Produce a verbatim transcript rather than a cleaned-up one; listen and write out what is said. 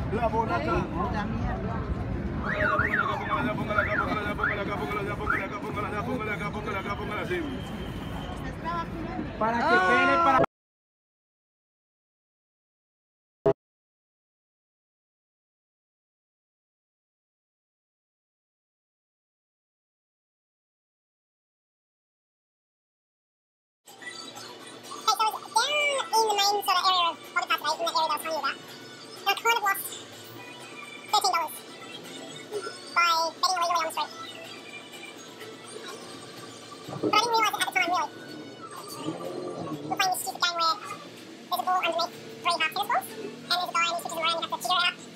La bola acá. Puta mierda. Póngala, póngala acá, póngala acá, póngala acá, póngala acá, póngala acá, póngala acá, póngala acá, póngala acá, póngala así. Para que pene, para... There's a ball underneath three half tennis balls, and there's a guy and he switches them around, you have to figure it out